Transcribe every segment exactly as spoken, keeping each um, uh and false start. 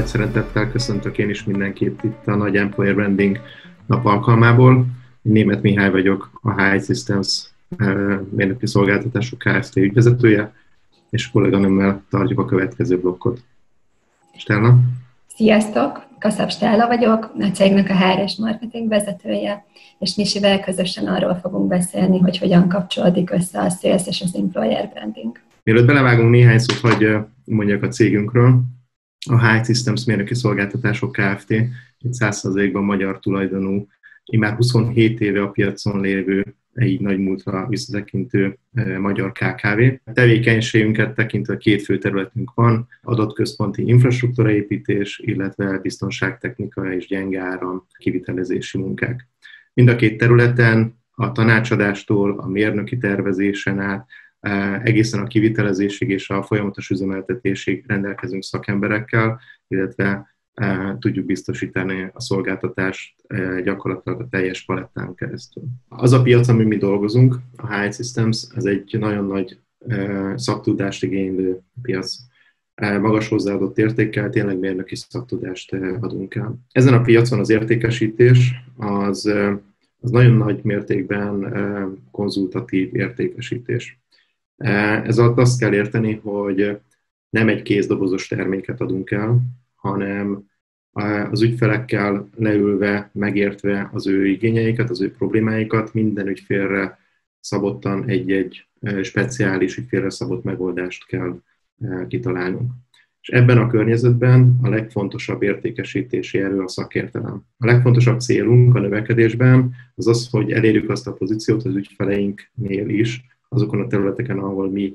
Nagy szeretettel köszöntök én is mindenkit itt a Nagy Employer Branding nap alkalmából. Németh Mihály vagyok, a há i Systems mérnöki szolgáltatások Kft. Ügyvezetője, és kolléganőmmel tartjuk a következő blokkot. Stella? Sziasztok! Kaszab Stella vagyok, a cégnek a há er és marketing vezetője, és Misivel közösen arról fogunk beszélni, hogy hogyan kapcsolódik össze a sales és az employer branding. Mielőtt belevágunk, néhány szót, hogy mondjak a cégünkről. A há i Systems mérnöki szolgáltatások Kft. Egy száz százalékban magyar tulajdonú, immár huszonhét éve a piacon lévő, így nagy múltra visszatekintő magyar ká ká vé. A tevékenységünket tekintve két fő területünk van, adatközponti infrastruktúraépítés, illetve biztonságtechnika és gyenge áram kivitelezési munkák. Mind a két területen a tanácsadástól, a mérnöki tervezésen át, egészen a kivitelezésig és a folyamatos üzemeltetésig rendelkezünk szakemberekkel, illetve tudjuk biztosítani a szolgáltatást gyakorlatilag a teljes palettán keresztül. Az a piac, amin mi dolgozunk, a há i Systems, ez egy nagyon nagy szaktudást igénylő piac. Magas hozzáadott értékkel, tényleg mérnöki szaktudást adunk el. Ezen a piacon az értékesítés az, az nagyon nagy mértékben konzultatív értékesítés. Ez alatt azt kell érteni, hogy nem egy kézdobozos terméket adunk el, hanem az ügyfelekkel leülve, megértve az ő igényeiket, az ő problémáikat, minden ügyfélre szabottan egy-egy speciális ügyfélre szabott megoldást kell kitalálnunk. És ebben a környezetben a legfontosabb értékesítési erő a szakértelem. A legfontosabb célunk a növekedésben az az, hogy elérjük azt a pozíciót az ügyfeleinknél is, azokon a területeken, ahol mi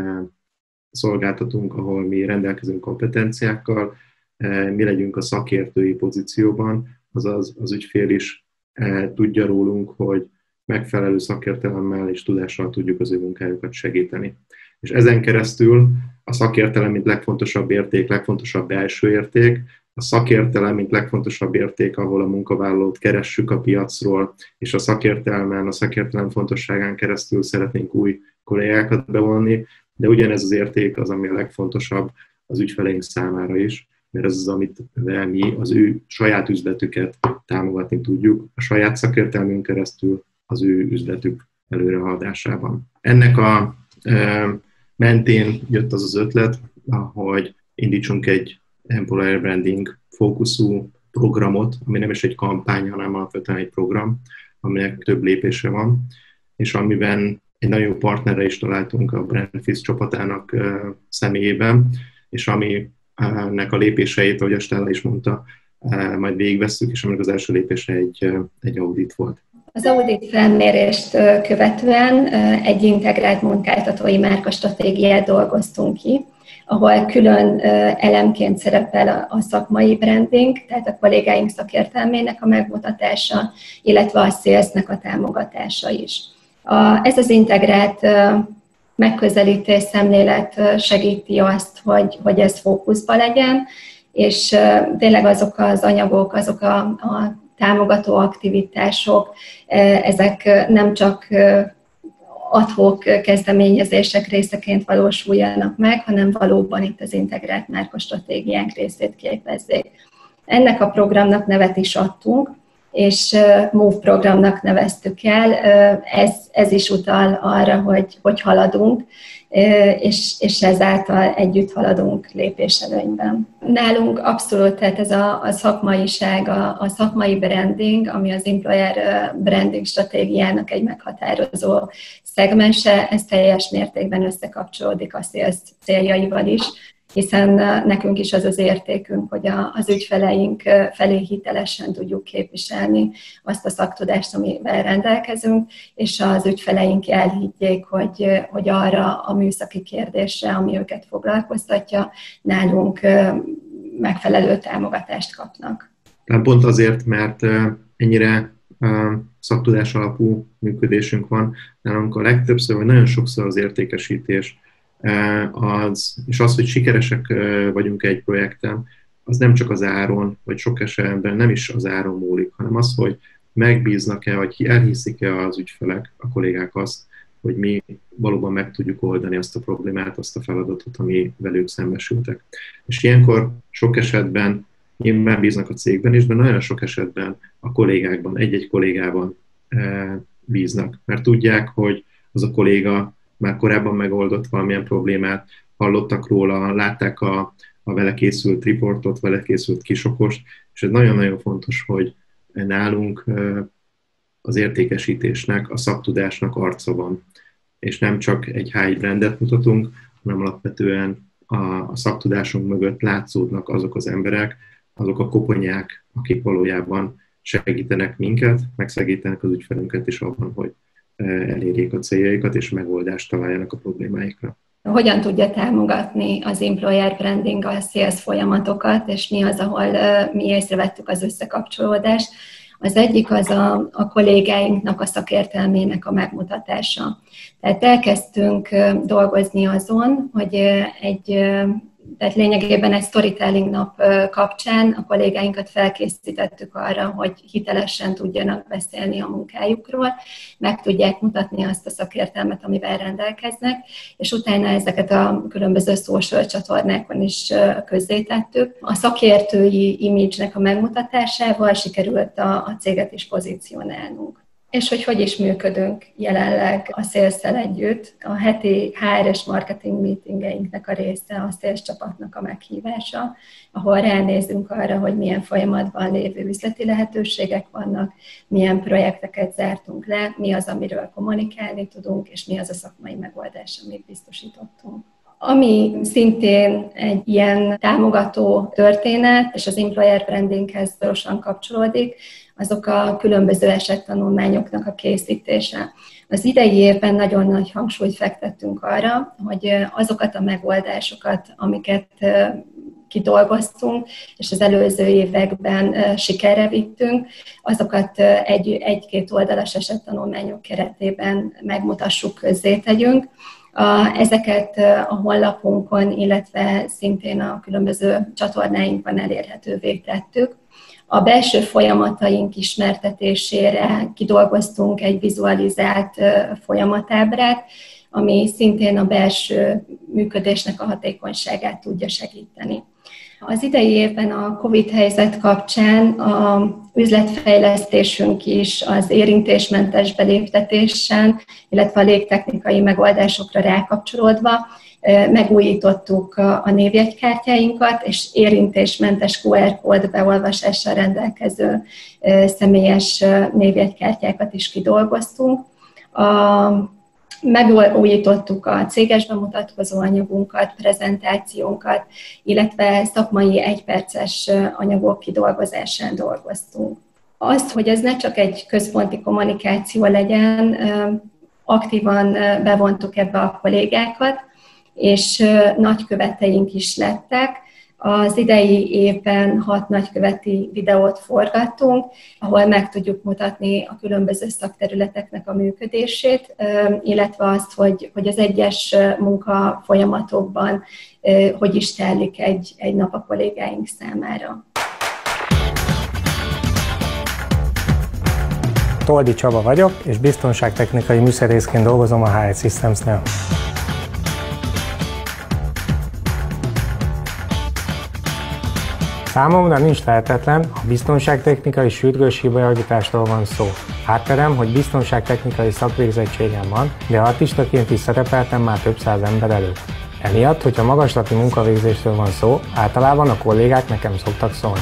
szolgáltatunk, ahol mi rendelkezünk kompetenciákkal, mi legyünk a szakértői pozícióban, azaz az ügyfél is tudja rólunk, hogy megfelelő szakértelemmel és tudással tudjuk az ő munkájukat segíteni. És ezen keresztül a szakértelem, mint legfontosabb érték, legfontosabb belső érték, a szakértelem, mint legfontosabb érték, ahol a munkavállalót keressük a piacról, és a szakértelmen, a szakértelem fontosságán keresztül szeretnénk új kollégákat bevonni, de ugyanez az érték az, ami a legfontosabb az ügyfeleink számára is, mert ez az, amit mi az ő saját üzletüket támogatni tudjuk, a saját szakértelmünk keresztül az ő üzletük előrehaladásában. Ennek a e, mentén jött az az ötlet, hogy indítsunk egy employer branding fókuszú programot, ami nem is egy kampány, hanem alapvetően egy program, aminek több lépése van, és amiben egy nagyon jó partnerre is találtunk a Brandfist csapatának e, személyében, és ami ennek a lépéseit, ahogy a Stella is mondta, majd végigvesszük, és aminek az első lépése egy, egy audit volt. Az audit felmérést követően egy integrált munkáltatói márkastratégiát dolgoztunk ki, ahol külön elemként szerepel a szakmai branding, tehát a kollégáink szakértelmének a megmutatása, illetve a salesnek a támogatása is. A, ez az integrált megközelítés, szemlélet segíti azt, hogy, hogy ez fókuszban legyen, és tényleg azok az anyagok, azok a, a támogató aktivitások, ezek nem csak ad hoc kezdeményezések részeként valósuljanak meg, hanem valóban itt az integrált márkastratégiánk részét képezzék. Ennek a programnak nevet is adtunk, és MOVE programnak neveztük el, ez, ez is utal arra, hogy, hogy haladunk, és, és ezáltal együtt haladunk lépéselőnyben. Nálunk abszolút, tehát ez a, a szakmaiság, a, a szakmai branding, ami az employer branding stratégiának egy meghatározó szegmense, ez teljes mértékben összekapcsolódik a sales céljaival is, hiszen nekünk is az az értékünk, hogy az ügyfeleink felé hitelesen tudjuk képviselni azt a szaktudást, amivel rendelkezünk, és az ügyfeleink elhiggyék, hogy, hogy arra a műszaki kérdésre, ami őket foglalkoztatja, nálunk megfelelő támogatást kapnak. Pont azért, mert ennyire szaktudás alapú működésünk van, nálunk a legtöbbször, vagy nagyon sokszor az értékesítés, Az, és az, hogy sikeresek vagyunk egy projekten, az nem csak az áron, vagy sok esetben nem is az áron múlik, hanem az, hogy megbíznak-e, vagy elhiszik-e az ügyfelek, a kollégák azt, hogy mi valóban meg tudjuk oldani azt a problémát, azt a feladatot, ami velük szembesültek. És ilyenkor sok esetben nyilván bíznak a cégben is, de nagyon sok esetben a kollégákban, egy-egy kollégában bíznak, mert tudják, hogy az a kolléga már korábban megoldott valamilyen problémát, hallottak róla, látták a, a vele készült riportot, vele készült kisokost, és ez nagyon-nagyon fontos, hogy nálunk az értékesítésnek, a szaktudásnak arca van, és nem csak egy high brandet mutatunk, hanem alapvetően a, a szaktudásunk mögött látszódnak azok az emberek, azok a koponyák, akik valójában segítenek minket, megszegítenek az ügyfelünket is abban, hogy elérjék a céljaikat, és megoldást találjanak a problémáikra. Hogyan tudja támogatni az employer branding a sales folyamatokat, és mi az, ahol mi észrevettük az összekapcsolódást? Az egyik az a, a kollégáinknak a szakértelmének a megmutatása. Tehát elkezdtünk dolgozni azon, hogy egy, tehát lényegében egy storytelling nap kapcsán a kollégáinkat felkészítettük arra, hogy hitelesen tudjanak beszélni a munkájukról, meg tudják mutatni azt a szakértelmet, amivel rendelkeznek, és utána ezeket a különböző social csatornákon is közzétettük. A szakértői image-nek a megmutatásával sikerült a, a céget is pozícionálnunk. És hogy hogy is működünk jelenleg a sales-szel együtt. A heti há er es marketing meetingeinknek a része a sales csapatnak a meghívása, ahol ránézünk arra, hogy milyen folyamatban lévő üzleti lehetőségek vannak, milyen projekteket zártunk le, mi az, amiről kommunikálni tudunk, és mi az a szakmai megoldás, amit biztosítottunk. Ami szintén egy ilyen támogató történet, és az employer brandinghez szorosan kapcsolódik, azok a különböző esettanulmányoknak a készítése. Az idei évben nagyon nagy hangsúlyt fektettünk arra, hogy azokat a megoldásokat, amiket kidolgoztunk, és az előző években sikerre vittünk, azokat egy, egy-két oldalas esettanulmányok keretében megmutassuk, közzétegyünk. Ezeket a honlapunkon, illetve szintén a különböző csatornáinkon elérhetővé tettük. A belső folyamataink ismertetésére kidolgoztunk egy vizualizált folyamatábrát, ami szintén a belső működésnek a hatékonyságát tudja segíteni. Az idei évben a Covid helyzet kapcsán a üzletfejlesztésünk is az érintésmentes beléptetésen, illetve a légtechnikai megoldásokra rákapcsolódva megújítottuk a névjegykártyáinkat, és érintésmentes kú er kód beolvasással rendelkező személyes névjegykártyákat is kidolgoztunk. A Megújítottuk a céges bemutatkozó anyagunkat, prezentációnkat, illetve szakmai egyperces anyagok kidolgozásán dolgoztunk. Azt, hogy ez ne csak egy központi kommunikáció legyen, aktívan bevontuk ebbe a kollégákat, és nagyköveteink is lettek. Az idei évben hat nagyköveti videót forgattunk, ahol meg tudjuk mutatni a különböző szakterületeknek a működését, illetve azt, hogy, hogy az egyes munkafolyamatokban hogy is telik egy, egy nap a kollégáink számára. Toldi Csaba vagyok, és biztonságtechnikai műszerészként dolgozom a há egy Systemsnél. Számomra nincs lehetetlen, a biztonságtechnikai sürgős hibajavításról van szó. Átverem, hogy biztonságtechnikai szakvégzettségem van, de artistaként is szerepeltem már több száz ember előtt. Emiatt, hogyha magaslati munkavégzésről van szó, általában a kollégák nekem szoktak szólni.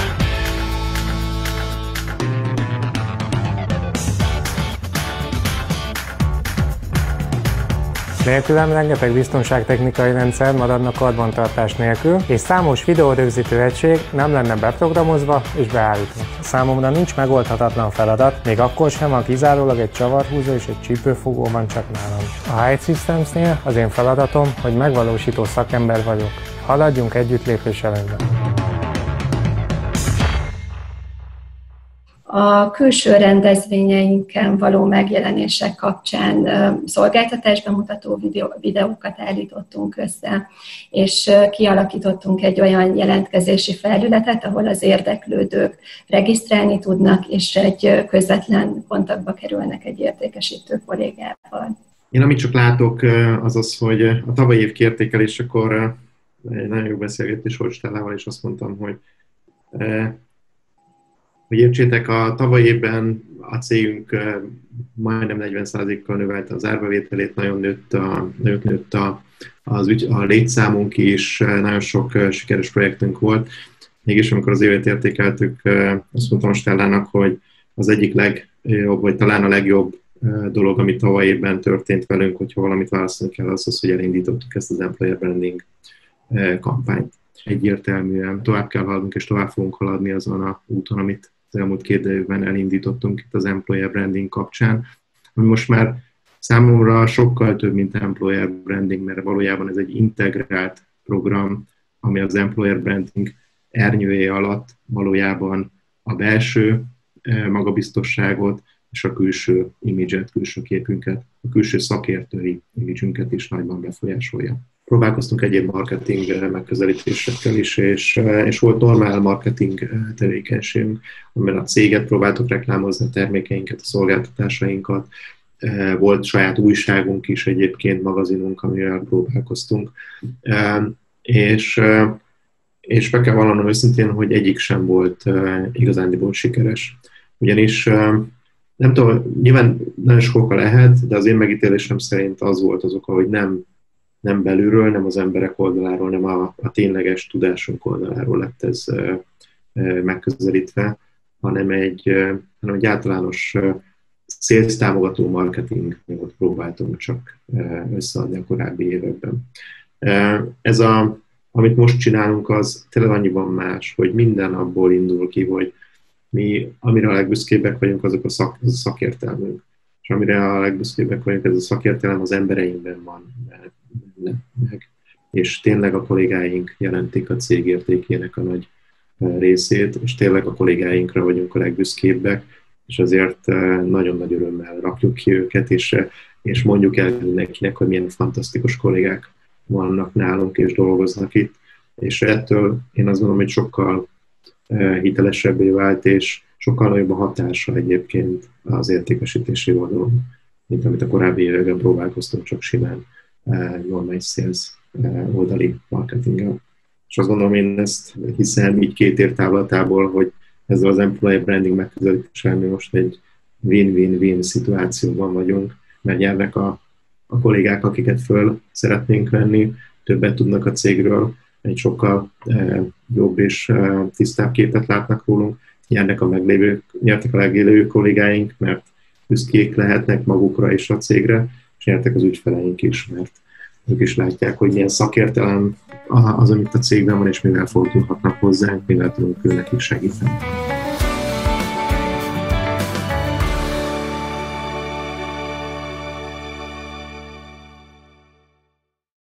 Nélkülem rengeteg biztonságtechnikai rendszer maradna karbantartás nélkül, és számos videórögzítő egység nem lenne beprogramozva és beállítva. Számomra nincs megoldhatatlan feladat, még akkor sem, ha kizárólag egy csavarhúzó és egy csípőfogó van csak nálam. A há egy Systemsnél az én feladatom, hogy megvalósító szakember vagyok. Haladjunk együtt lépés előnyben. A külső rendezvényeinken való megjelenések kapcsán szolgáltatásbemutató videó, videókat állítottunk össze, és kialakítottunk egy olyan jelentkezési felületet, ahol az érdeklődők regisztrálni tudnak, és egy közvetlen kontaktba kerülnek egy értékesítő kollégával. Én amit csak látok, az az, hogy a tavalyi év kiértékelésekor egy nagyon jó beszélgetés volt Stellával, és azt mondtam, hogy hogy értsétek, a tavalyi évben a cégünk majdnem negyven százalékkal növelte az árbevételét, nagyon nőtt a, nőtt, nőtt a, az ügy, a létszámunk is, nagyon sok sikeres projektünk volt. Mégis amikor az évet értékeltük, azt mondtam Stellának, hogy az egyik legjobb, vagy talán a legjobb dolog, ami tavaly évben történt velünk, hogyha valamit választani kell, az az, hogy elindítottuk ezt az Employer Branding kampányt. Egyértelműen tovább kell haladnunk, és tovább fogunk haladni azon a úton, amit az elmúlt két évben elindítottunk itt az Employer Branding kapcsán, ami most már számomra sokkal több, mint Employer Branding, mert valójában ez egy integrált program, ami az Employer Branding ernyője alatt valójában a belső magabiztosságot és a külső imidzset, külső képünket, a külső szakértői imidzsünket is nagyban befolyásolja. Próbálkoztunk egyéb marketing megközelítésekkel is, és, és volt normál marketing tevékenységünk, amiben a céget próbáltuk reklámozni, a termékeinket, a szolgáltatásainkat. Volt saját újságunk is egyébként, magazinunk, amivel próbálkoztunk. És, és be kell vallanom őszintén, hogy egyik sem volt igazándiból sikeres. Ugyanis nem tudom, nyilván nagyon sok oka lehet, de az én megítélésem szerint az volt az oka, hogy nem nem belülről, nem az emberek oldaláról, nem a, a tényleges tudásunk oldaláról lett ez e, e, megközelítve, hanem egy, e, hanem egy általános e, sales támogató marketingot próbáltunk csak e, összeadni a korábbi években. E, ez a, amit most csinálunk, az tényleg annyiban más, hogy minden abból indul ki, hogy mi, amire a legbüszkébbek vagyunk, azok a, szak, az a szakértelmünk. És amire a legbüszkébbek vagyunk, ez a szakértelem az embereinkben van. Meg. És tényleg a kollégáink jelentik a cég értékének a nagy részét, és tényleg a kollégáinkra vagyunk a legbüszkébbek, és azért nagyon nagy örömmel rakjuk ki őket, és, és mondjuk el mindenkinek, hogy milyen fantasztikus kollégák vannak nálunk, és dolgoznak itt. És ettől én azt gondolom, hogy sokkal hitelesebbé vált, és sokkal nagyobb a hatása egyébként az értékesítési oldalon, mint amit a korábbi években próbálkoztunk csak simán normális sales oldali marketinggel. És azt gondolom, én ezt hiszem így két év távlatából, hogy ezzel az employer branding megközelítéssel mi most egy win-win-win szituációban vagyunk, mert nyernek a, a kollégák, akiket föl szeretnénk venni, többet tudnak a cégről, egy sokkal eh, jobb és eh, tisztább képet látnak rólunk, nyernek a meglévő, nyertek a meglévő kollégáink, mert büszkék lehetnek magukra és a cégre, és nyertek az ügyfeleink is, mert ők is látják, hogy milyen szakértelem az, amit a cégben van, és mivel fordulhatnak hozzánk, mivel tudunk őnek is segíteni.